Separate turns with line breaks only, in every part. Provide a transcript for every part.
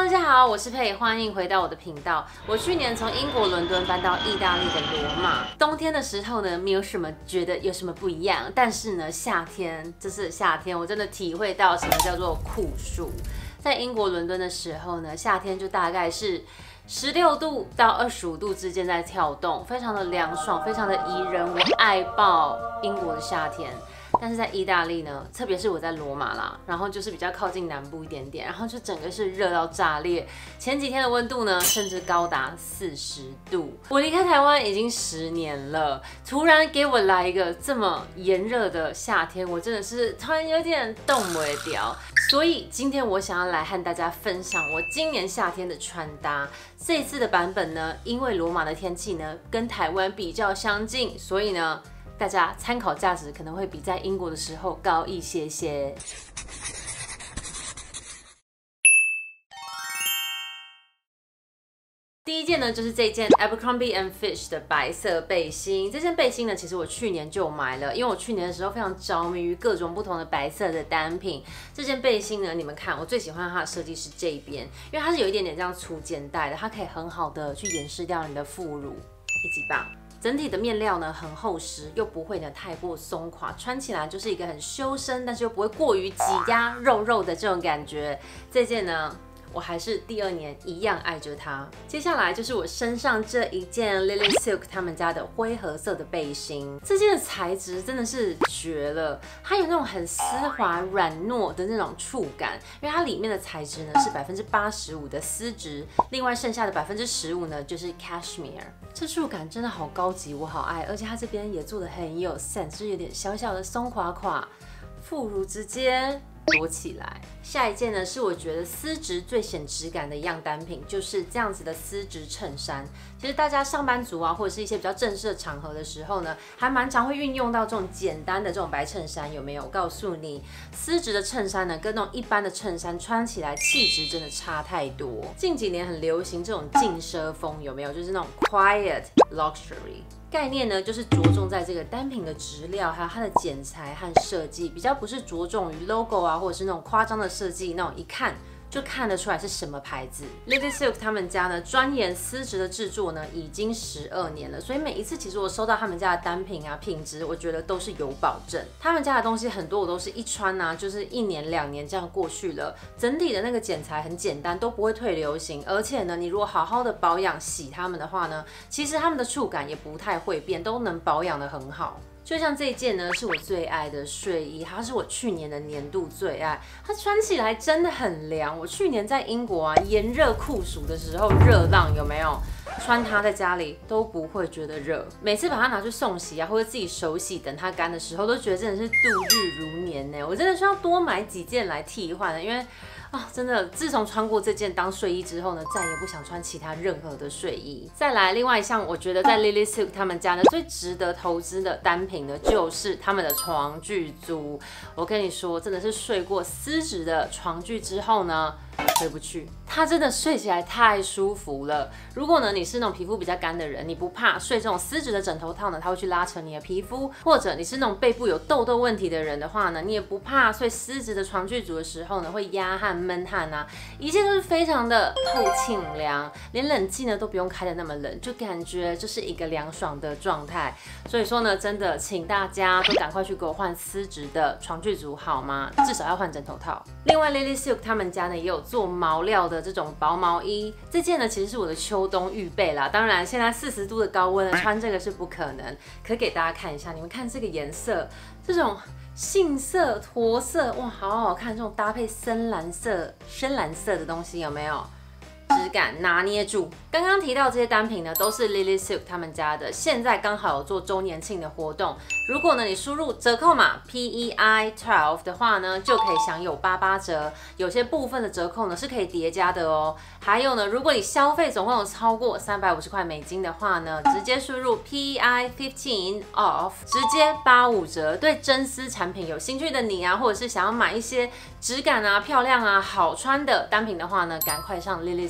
大家好，我是佩，欢迎回到我的频道。我去年从英国伦敦搬到意大利的罗马，冬天的时候呢，没有什么觉得有什么不一样，但是呢，夏天，这是夏天，我真的体会到什么叫做酷暑。在英国伦敦的时候呢，夏天就大概是16度到25度之间在跳动，非常的凉爽，非常的宜人，我爱爆英国的夏天。但是在意大利呢，特别是我在罗马啦，然后就是比较靠近南部一点点，然后就整个是热到炸裂。前几天的温度呢，甚至高达40度。我离开台湾已经10年了，突然给我来一个这么炎热的夏天，我真的是突然有点动不了。所以今天我想要来和大家分享我今年夏天的穿搭。这一次的版本呢，因为罗马的天气呢跟台湾比较相近，所以呢，大家参考价值可能会比在英国的时候高一些些。第一件呢，就是这件 Abercrombie & Fitch 的白色背心。这件背心呢，其实我去年就买了，因为我去年的时候非常着迷于各种不同的白色的单品。这件背心呢，你们看，我最喜欢它的设计是这边，因为它是有一点点这样粗肩带的，它可以很好的去掩饰掉你的副乳，一级棒。整体的面料呢很厚实，又不会呢太过松垮，穿起来就是一个很修身，但是又不会过于挤压肉肉的这种感觉。这件呢，我还是第2年一样爱着它。接下来就是我身上这一件 Lily Silk 他们家的灰盒色的背心，这件的材质真的是绝了，它有那种很丝滑软糯的那种触感，因为它里面的材质呢是85%的丝质，另外剩下的15%呢就是 cashmere。这触感真的好高级，我好爱，而且它这边也做的很有 sense， 就是有点小小的松垮垮，副乳直接躲起来。下一件呢，是我觉得丝质最显质感的一样单品，就是这样子的丝质衬衫。其实大家上班族啊，或者是一些比较正式的场合的时候呢，还蛮常会运用到这种简单的这种白衬衫，有没有？我告诉你，丝质的衬衫呢，跟那种一般的衬衫穿起来气质真的差太多。近几年很流行这种静奢风，有没有？就是那种 quiet luxury。概念呢，就是着重在这个单品的质料，还有它的剪裁和设计，比较不是着重于 logo 啊，或者是那种夸张的设计，那种一看就看得出来是什么牌子。Lily Silk 他们家呢，钻研丝质的制作呢，已经12年了，所以每一次其实我收到他们家的单品啊，品质我觉得都是有保证。他们家的东西很多我都是一穿啊，就是1年2年这样过去了，整体的那个剪裁很简单，都不会退流行。而且呢，你如果好好的保养洗它们的话呢，其实它们的触感也不太会变，都能保养得很好。就像这一件呢，是我最爱的睡衣，它是我去年的年度最爱，它穿起来真的很凉。我去年在英国啊，炎热酷暑的时候，热浪有没有？穿它在家里都不会觉得热，每次把它拿去送洗啊，或者自己手洗，等它干的时候，都觉得真的是度日如年呢。我真的需要多买几件来替换的，因为真的，自从穿过这件当睡衣之后呢，再也不想穿其他任何的睡衣。再来，另外一项我觉得在 Lily Silk 他们家呢最值得投资的单品呢，就是他们的床具组。我跟你说，真的是睡过丝质的床具之后呢，回不去，它真的睡起来太舒服了。如果呢你是那种皮肤比较干的人，你不怕睡这种丝质的枕头套呢，它会去拉扯你的皮肤；或者你是那种背部有痘痘问题的人的话呢，你也不怕睡丝质的床具组的时候呢会压汗闷汗啊，一切都是非常的透沁凉，连冷气呢都不用开的那么冷，就感觉就是一个凉爽的状态。所以说呢，真的请大家都赶快去给我换丝质的床具组好吗？至少要换枕头套。另外 Lily Silk 他们家呢也有做毛料的这种薄毛衣，这件呢其实是我的秋冬预备啦。当然现在40度的高温呢，穿这个是不可能。可给大家看一下，你们看这个颜色，这种杏色、驼色，哇，好好看！这种搭配深蓝色的东西有没有？质感拿捏住。刚刚提到这些单品呢，都是 Lily Silk 他们家的，现在刚好有做周年庆的活动。如果呢你输入折扣码 PEI12 的话呢，就可以享有88折。有些部分的折扣呢是可以叠加的哦。还有呢，如果你消费总共有超过350块美金的话呢，直接输入 PEI15 off， 直接85折。对真丝产品有兴趣的你啊，或者是想要买一些质感啊、漂亮啊、好穿的单品的话呢，赶快上 Lily Silk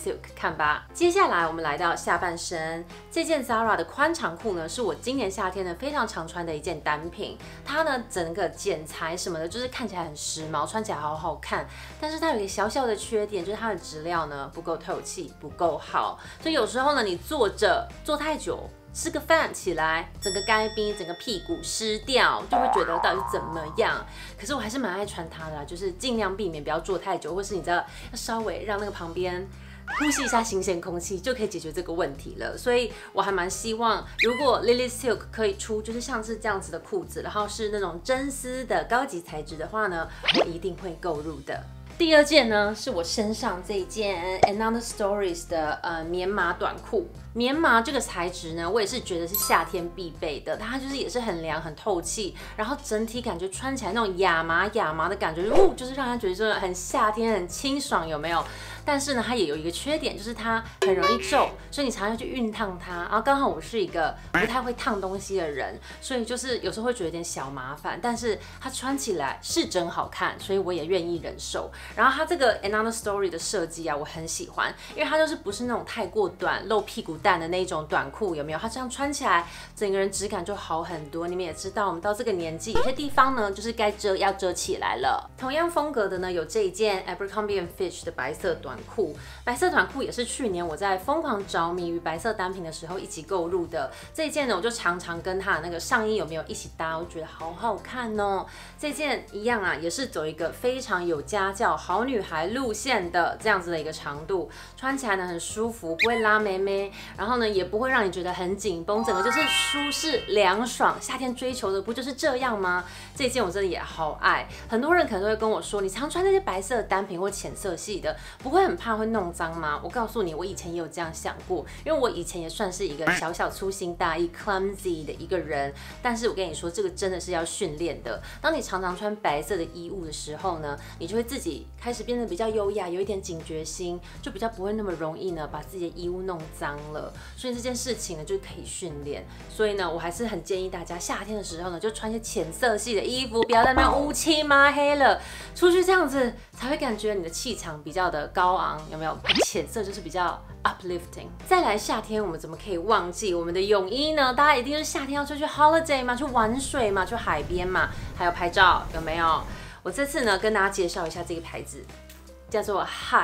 Silk， 看吧。接下来我们来到下半身，这件 Zara 的宽长裤呢，是我今年夏天呢非常常穿的一件单品。它呢整个剪裁什么的，就是看起来很时髦，穿起来好好看。但是它有一个小小的缺点，就是它的质料呢不够透气，不够好。所以有时候呢，你坐太久。吃个饭起来，整个该冰，整个屁股湿掉，就会觉得到底是怎么样？可是我还是蛮爱穿它的啦，就是尽量避免不要坐太久，或是你知道要稍微让那个旁边呼吸一下新鲜空气，就可以解决这个问题了。所以我还蛮希望，如果 Lily Silk 可以出，就是像是这样子的裤子，然后是那种真丝的高级材质的话呢，我一定会购入的。第二件呢，是我身上这一件 Another Stories 的棉麻短裤。棉麻这个材质呢，我也是觉得是夏天必备的，它就是也是很凉、很透气，然后整体感觉穿起来那种亚麻的感觉，就是让人觉得说很夏天、很清爽，有没有？但是呢，它也有一个缺点，就是它很容易皱，所以你常常要去熨烫它。然后刚好我是一个不太会烫东西的人，所以就是有时候会觉得有点小麻烦。但是它穿起来是真好看，所以我也愿意忍受。然后它这个 Another Story 的设计啊，我很喜欢，因为它就是不是那种太过短、露屁股蛋的那种短裤，有没有？它这样穿起来，整个人质感就好很多。你们也知道，我们到这个年纪，有些地方呢，就是该遮要遮起来了。同样风格的呢，有这一件 Abercrombie & Fitch 的白色短裤。白色短裤也是去年我在疯狂着迷于白色单品的时候一起购入的。这一件呢，我就常常跟它的那个上衣有没有一起搭，我觉得好好看哦。这件一样啊，也是走一个非常有家教、好女孩路线的这样子的一个长度，穿起来呢很舒服，不会拉妹妹，然后呢也不会让你觉得很紧绷，整个就是舒适凉爽。夏天追求的不就是这样吗？这件我真的也好爱。很多人可能都会跟我说，你常穿这些白色的单品或浅色系的，不会很怕会弄脏吗？我告诉你，我以前也有这样想过，因为我以前也算是一个小小粗心大意、clumsy 的一个人。但是我跟你说，这个真的是要训练的。当你常常穿白色的衣物的时候呢，你就会自己开始变得比较优雅，有一点警觉心，就比较不会那么容易呢把自己的衣物弄脏了。所以这件事情呢就可以训练。所以呢，我还是很建议大家夏天的时候呢，就穿一些浅色系的衣服，不要在那边乌漆嘛黑了，出去这样子才会感觉你的气场比较的高昂，有没有？浅色就是比较 uplifting。再来夏天，我们怎么可以忘记我们的泳衣呢？大家一定是夏天要出去 holiday 嘛，去玩水嘛，去海边嘛，还有拍照，有没有？我这次呢跟大家介绍一下这个牌子，叫做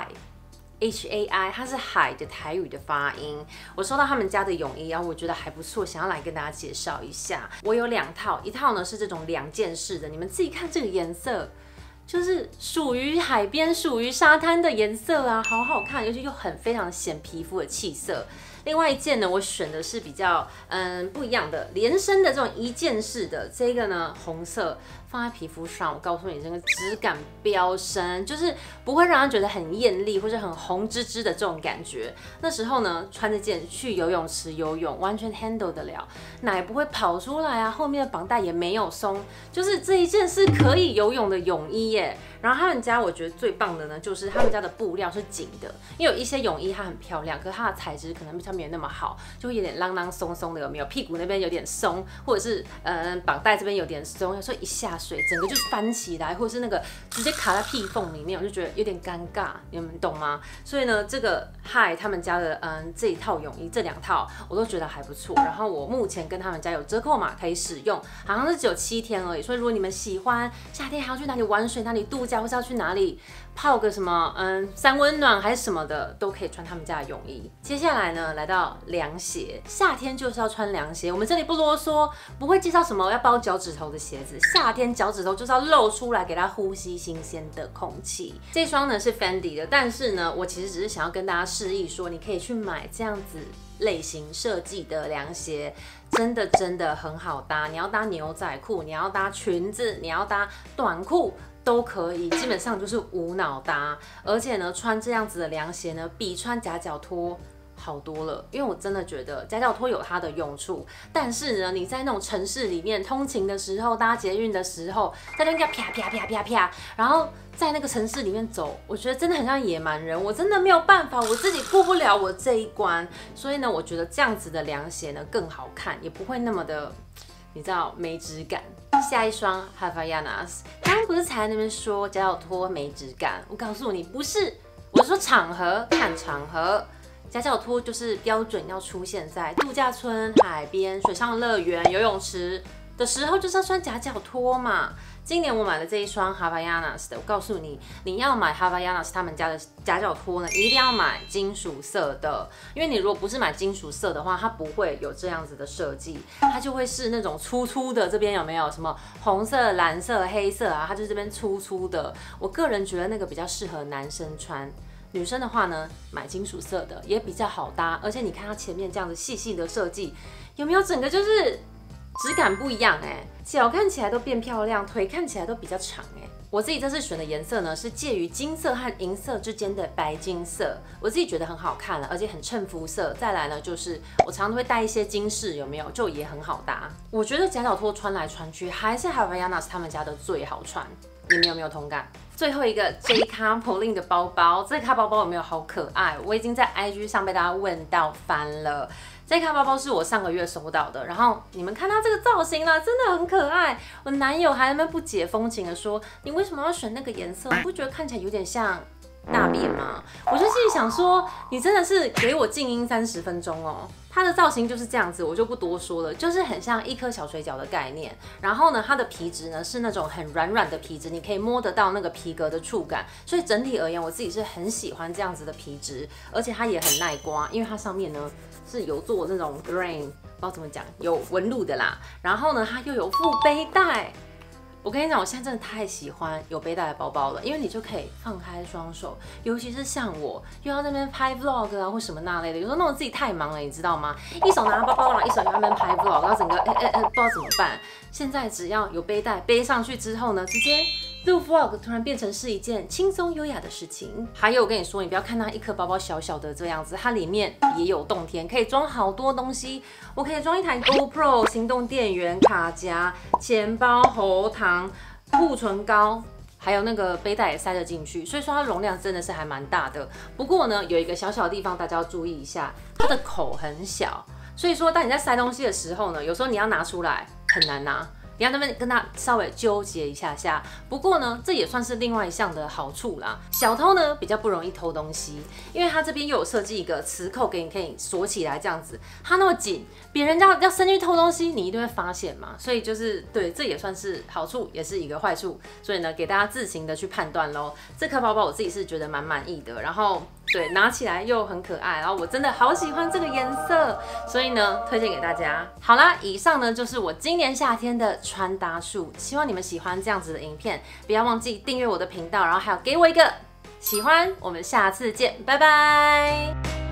HAI，它是海的台语的发音。我收到他们家的泳衣，然后我觉得还不错，想要来跟大家介绍一下。我有2套，一套呢是这种2件式的，你们自己看这个颜色。就是属于海边、属于沙滩的颜色啊，好好看，尤其又很非常显皮肤的气色。另外一件呢，我选的是比较不一样的连身的这种一件式的，这个呢红色放在皮肤上，我告诉你，这个质感飙升，就是不会让人觉得很艳丽或者很红芝芝的这种感觉。那时候呢，穿这件去游泳池游泳，完全 handle 得了，奶不会跑出来啊，后面的绑带也没有松，就是这一件是可以游泳的泳衣耶。然后他们家我觉得最棒的呢，就是他们家的布料是紧的，因为有一些泳衣它很漂亮，可是它的材质可能比较没有那么好，就会有点啷啷松松的，有没有？屁股那边有点松，或者是绑带这边有点松，有时候一下水整个就翻起来，或者是那个直接卡在屁缝里面，我就觉得有点尴尬，你们懂吗？所以呢，这个Hi他们家的这一套泳衣，这2套我都觉得还不错。然后我目前跟他们家有折扣码可以使用，好像是只有7天而已。所以如果你们喜欢夏天还要去哪里玩水、哪里度假，或是要去哪里泡个什么三温暖还是什么的，都可以穿他们家的泳衣。接下来呢，来到凉鞋，夏天就是要穿凉鞋。我们这里不啰嗦，不会介绍什么要包脚趾头的鞋子。夏天脚趾头就是要露出来，给它呼吸新鲜的空气。这双呢是 Fendi 的，但是呢，我其实只是想要跟大家示意说，你可以去买这样子类型设计的凉鞋。真的很好搭，你要搭牛仔裤，你要搭裙子，你要搭短裤都可以，基本上就是无脑搭。而且呢，穿这样子的凉鞋呢，比穿夹脚拖好多了，因为我真的觉得夹脚拖有它的用处，但是呢，你在那种城市里面通勤的时候、搭捷运的时候，在那边啪啪啪啪啪，然后在那个城市里面走，我觉得真的很像野蛮人，我真的没有办法，我自己过不了我这一关，所以呢，我觉得这样子的凉鞋呢更好看，也不会那么的，你知道没质感。下一双 Havaianas， 刚刚不是才在那边说夹脚拖没质感，我告诉你不是。 我是说场合，看场合。夹脚拖就是标准要出现在度假村、海边、水上乐园、游泳池的时候，就是要穿夹脚拖嘛。今年我买了这一双 Havaianas 的，我告诉你，你要买 Havaianas 他们家的夹脚拖呢，一定要买金属色的，因为你如果不是买金属色的话，它不会有这样子的设计，它就会是那种粗粗的，这边有没有什么红色、蓝色、黑色啊？它就是这边粗粗的。我个人觉得那个比较适合男生穿。女生的话呢，买金属色的也比较好搭，而且你看它前面这样子细细的设计，有没有整个就是质感不一样哎，脚看起来都变漂亮，腿看起来都比较长哎。我自己这次选的颜色呢是介于金色和银色之间的白金色，我自己觉得很好看了，而且很衬肤色。再来呢，就是我常常会带一些金饰，有没有？就也很好搭。我觉得夹脚拖穿来穿去还是 Havaianas 他们家的最好穿，你们有没有同感？最后一个 J 卡 Pauline 的包包，这卡包包有没有好可爱？我已经在 IG 上被大家问到翻了。这卡包包是我上个月收到的，然后你们看它这个造型啦，真的很可爱。我男友还在那边不解风情的说：“你为什么要选那个颜色？你不觉得看起来有点像大便吗？”我就心里想说：“你真的是给我静音30分钟哦。”它的造型就是这样子，我就不多说了，就是很像一颗小水饺的概念。然后呢，它的皮质呢是那种很软软的皮质，你可以摸得到那个皮革的触感。所以整体而言，我自己是很喜欢这样子的皮质，而且它也很耐刮，因为它上面呢是有做那种 grain， 不知道怎么讲，有纹路的啦。然后呢，它又有附背带。我跟你讲，我现在真的太喜欢有背带的包包了，因为你就可以放开双手，尤其是像我又要在那边拍 vlog 啊或什么那类的，有时候弄得自己太忙了，你知道吗？一手拿包包，然后一手在那边拍 vlog，然后整个不知道怎么办。现在只要有背带背上去之后呢，直接录 vlog 突然变成是一件轻松优雅的事情。还有我跟你说，你不要看它一颗包包小小的这样子，它里面也有洞天，可以装好多东西。我可以装一台 GoPro、行动电源、卡夹、钱包、喉糖、护唇膏。还有那个背带也塞得进去，所以说它容量真的是还蛮大的。不过呢，有一个小小的地方大家要注意一下，它的口很小，所以说当你在塞东西的时候呢，有时候你要拿出来很难拿。你要那边跟它稍微纠结一下下，不过呢，这也算是另外一项的好处啦。小偷呢比较不容易偷东西，因为它这边又有设计一个磁扣给你可以锁起来，这样子它那么紧，别人要伸进去偷东西，你一定会发现嘛。所以就是对，这也算是好处，也是一个坏处。所以呢，给大家自行的去判断咯。这颗包包我自己是觉得蛮满意的，然后对拿起来又很可爱，然后我真的好喜欢这个颜色，所以呢推荐给大家。好啦，以上呢就是我今年夏天的穿搭术，希望你们喜欢这样子的影片，不要忘记订阅我的频道，然后还有给我一个喜欢，我们下次见，拜拜。